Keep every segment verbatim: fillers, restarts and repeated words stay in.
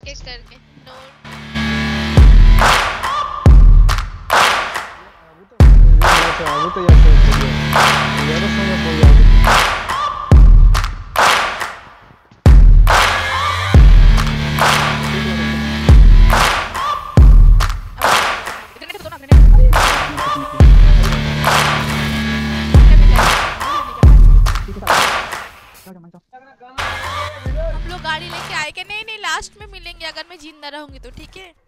एक एक करके नोट। अभी तो यार यार समझ हो गया। हम लोग गाड़ी लेके आए के नहीं नहीं लास्ट में मिलेंगे अगर मैं जिंदा रहूंगी तो ठीक है।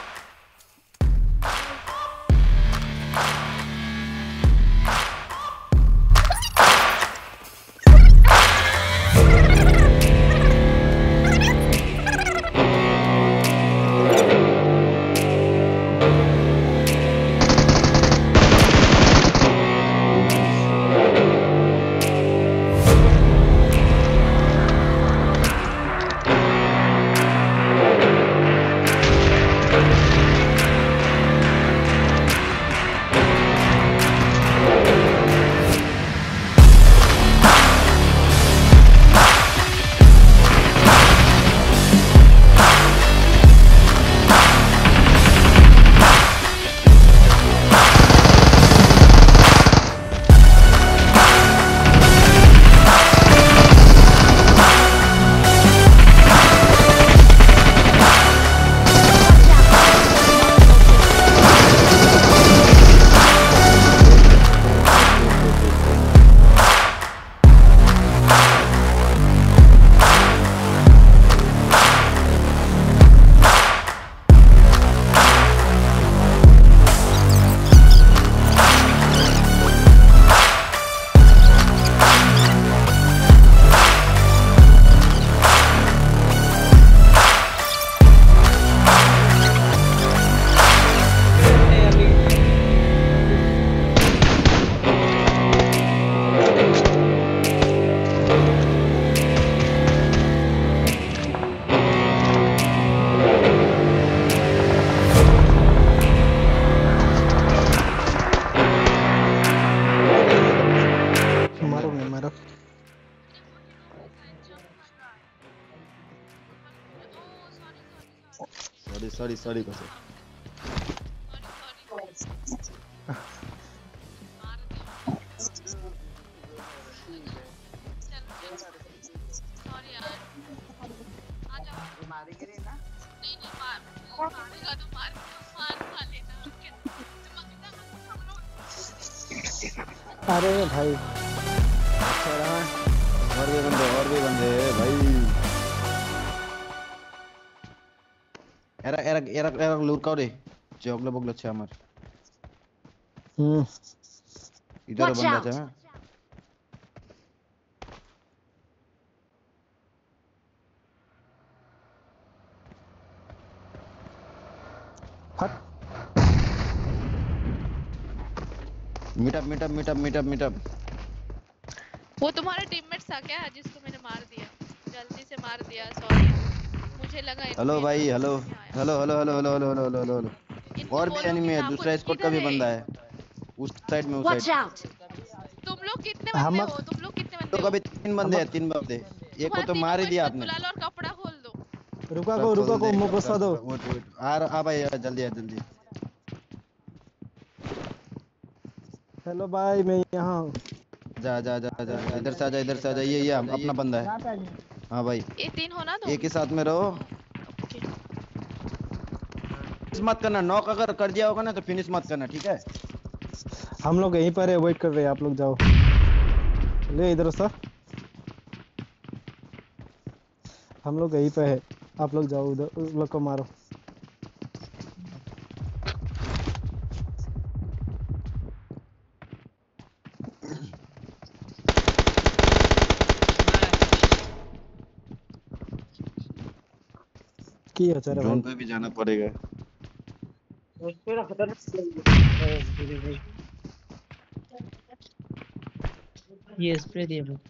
सॉरी सॉरी कसम अरे भाई और भी बंदे और भी बंदे भाई एरा एरा एरा एरा लुरकाओ रे जगले बगले छे আমার হুম इधर बंदा छे हट meetup meetup meetup meetup meetup वो तुम्हारा टीममेट था क्या जिसको मैंने मार दिया गलती से मार दिया सॉरी मुझे लगा हेलो भाई hello hello hello hello hello hello hello hello hello और भी एनिमी है दूसरा स्क्वाड का भी बंदा है उस साइड में उस साइड तुम लोग कितने बंदे हो तुम लोग कितने बंदे तो हो कभी तीन बंदे हैं तीन बंदे एक को तो मार ही दिया आपने बुला लो और कपड़ा खोल दो रुका को रुका को मुझको सा दो आ आ भाई जल्दी आ जल्दी हेलो भाई मैं यहाँ जा जा जा जा इधर से आ जा इधर से आ जा ये ये अपना बंदा है हाँ भाई ये तीन हो ना तो एक ही साथ में रहो मत करना नॉक अगर कर दिया होगा ना तो फिनिश मत करना ठीक है हम लोग यहीं पर है वेट कर रहे हैं आप लोग जाओ ले इधर सर हम लोग यहीं पे है आप लोग जाओ उधर उस लोग को मारो की है तेरा जोन पे भी जाना पड़ेगा ये स्प्रे दिया वो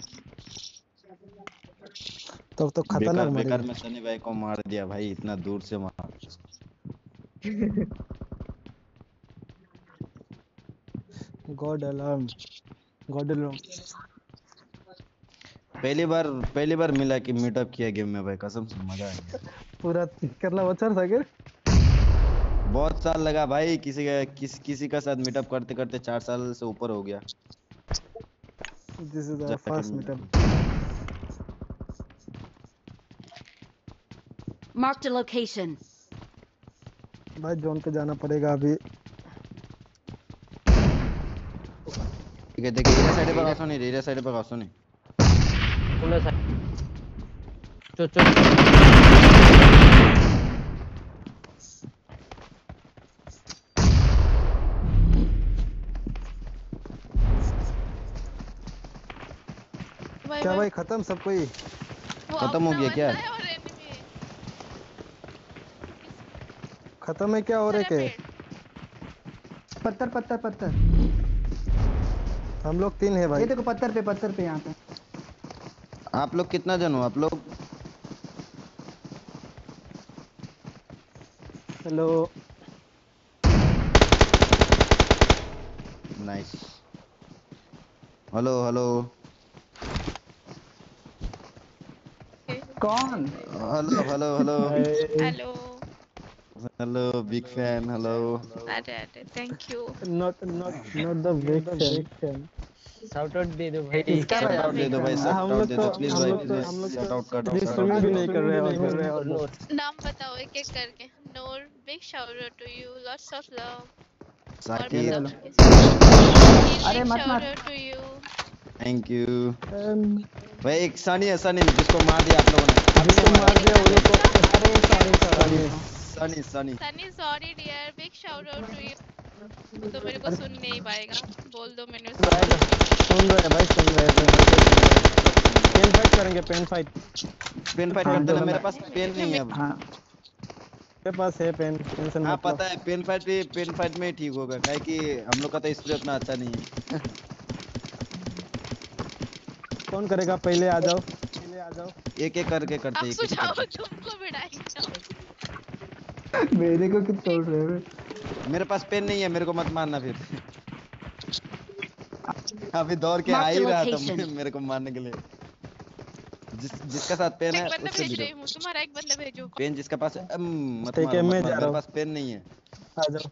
तब तो खतरनाक मारेगा बेकार में सनी भाई को मार दिया भाई इतना दूर से मार गॉड अलार्म गॉड अलार्म पहली बार पहली बार मिला कि मीटअप किया गेम में भाई कसम से मजा आ गया पूरा करला बचर सागर बहुत साल लगा भाई, किसी का किस, किसी का साथ मीटअप करते करते चार साल से ऊपर हो गया। दिस इज आवर जाके फर्स्ट मिल- मीटअप। Marked a location. भाई जोन पे जाना पड़ेगा अभी। ठीक है, देखिए इधर साइड पे आसो नहीं, इधर साइड पे आसो नहीं। उन्हें साइड चो चो भाई क्या भाई भाई खत्म सब कोई? वो खत्म हो अपना गया क्या? बंदा है और enemy है। खत्म है क्या? और किस एक है। तरह पत्थर पत्थर पत्थर हम लोग तीन है ये भाई। देखो पत्थर पे पत्थर पे यहाँ पे। आप लोग कितना जन हो आप लोग? Hello nice. हेलो हेलो पे? कौन? Hello hello hello hello. Hello big fan. Hello अरे अरे thank you. Not not not the big fan. Shout out दे दो भाई। किसका क्या भाई? शाउट आउट दे दो भाई, हम शाउट आउट लोग दे तो दो प्लीज हम भाई, लोग तो प्लीज हम लोग शाउट आउट कर दो, तो शाउट आउट भी दे नहीं दो। कर रहे और नोट नाम बताओ एक एक करके। Noor, big shout out to you, lots of love. और साकिब हेलो, बताओ हेलो। किसी। अरे बिग मत शाउट मार। Out to you. Thank you Um, भाई। एक सनी है, सनी जिसको मार दिया आप लोगों ने। आप जिसको नहीं मार दिया वो लोग को। अरे sorry sorry. Sunny Sunny Sunny sorry dear, big shout out to you. वो तो मेरे को सुन नहीं पाएगा, बोल दो मैंने उसको सुन मार दिया। सुन रहे हैं भाई, सुन रहे हैं, सुन रहे हैं। पेन फाइट करेंगे, पेन फाइट। पेन फाइट हाँ, करते जो ना, मेरे बंदा- पास पेन नहीं है अब। हाँ मेरे पास है पेन, टेंशन हाँ मत लो। पता है, पेन फाइट भी पेन फाइट में ही ठीक होगा, काहे कि हम लोग का तो स्प्रे उतना अच्छा नहीं है। कौन करेगा? पहले आ जाओ, पहले आ जाओ। एक एक करके करते, अब एक एक सुझाव करके। तुमको भिड़ाएंगे। मेरे को क्यों तोड़ रहे हो? मेरे पास पेन नहीं है, मेरे को मत मारना फिर। अभी दौड़ के आ Marked a ही रहा था location. मेरे को मारने के लिए। जिस जिसका साथ पेन है एक बंदा उससे भेज भिड़ो। रही हूँ, तुम्हारा एक बंदा भेजो। पेन जिसका पास है, अम, मत ठीक है, मारो मैं मत जा मारो, रहा मेरे हूँ। पास पेन नहीं है। आ जाओ।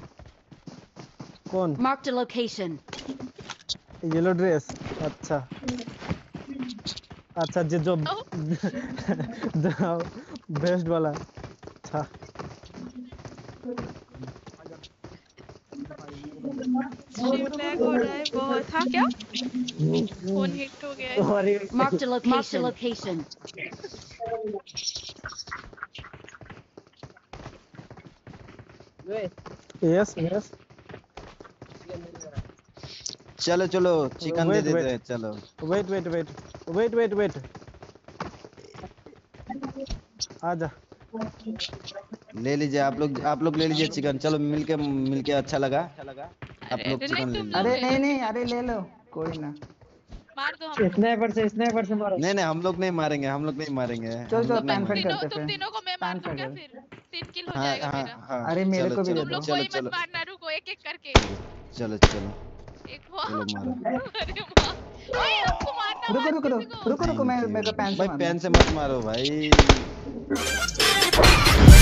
कौन? Marked a location. Yellow dress. अच्छा अच्छा, जो जो जो बेस्ट वाला। अच्छा स्ट्रीम लैग हो रहा है बहुत। हाँ क्या? फोन हिट हो गया है। Marked a location. Marked a location. Yes yes. चलो चलो चिकन दे वेट देते वेट हैं, चलो। Wait wait wait wait wait wait आजा। ले लीजिए आप लोग, आप लोग ले लीजिए चिकन। चलो मिलके मिलके अच्छा लगा। आप अरे लोग अरे नहीं, चिकन ले तुम लीजिए। लोग अरे ले नहीं लो नहीं, चिकन। अरे ले लो, कोई ना। मार दो हमको। स्नाइपर से स्नाइपर से मारो। नहीं नहीं, हम लोग नहीं मारेंगे, हम लोग नहीं मारेंगे, चलो हम चलो लोग नहीं पैन तुम फाइट मारेंगे। तीनों करते तुम फिर। तीनों को मैं मार पैन दूं फाइट क्या? कर। फिर तीन किल हो हाँ जाएगा हाँ मेरा। हाँ। अरे मेरे चलो को भी चलो दे तुम दो। लोग चलो कोई मत चलो मारना, रुको एक एक करके। चलो चलो एक वो। चलो मारो। अरे मार। ओए हमको मारना रुको मत रुको किसी रुको को। रुको रुको, मैं थैंक मेरे को यू पैन से भाई, मारना। पेन से मत मारो भाई।